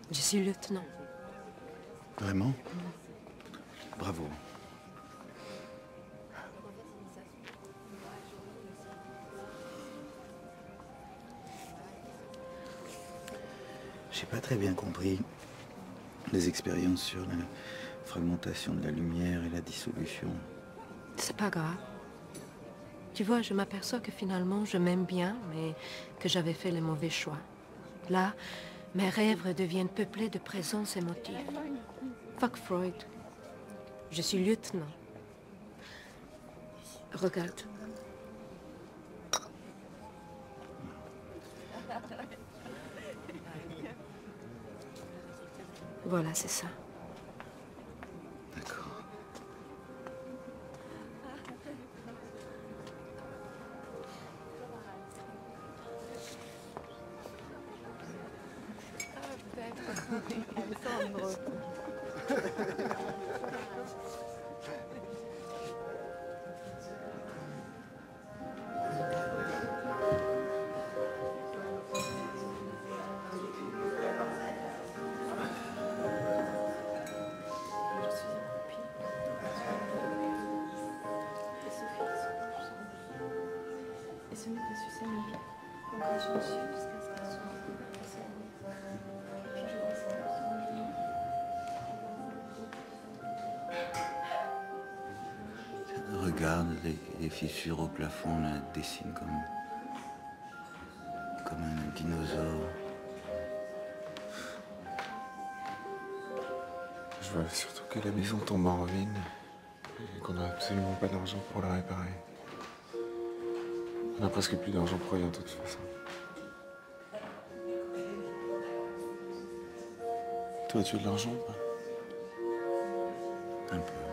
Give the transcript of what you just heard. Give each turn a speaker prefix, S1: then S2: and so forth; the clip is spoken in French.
S1: Je suis lieutenant.
S2: Vraiment? Bravo. J'ai pas très bien compris les expériences sur la fragmentation de la lumière et la dissolution.
S1: C'est pas grave. Tu vois, je m'aperçois que finalement, je m'aime bien, mais que j'avais fait les mauvais choix. Là, mes rêves deviennent peuplés de présences émotives. Fuck Freud. Je suis lieutenant. Regarde. Voilà, c'est ça.
S2: D'accord. Regarde, les fissures au plafond là, dessinent comme un dinosaure.
S3: Je vois surtout que la maison tombe en ruine et qu'on n'a absolument pas d'argent pour la réparer. On n'a presque plus d'argent pour rien de toute façon. Toi, tu as de l'argent ou pas?
S2: Un peu.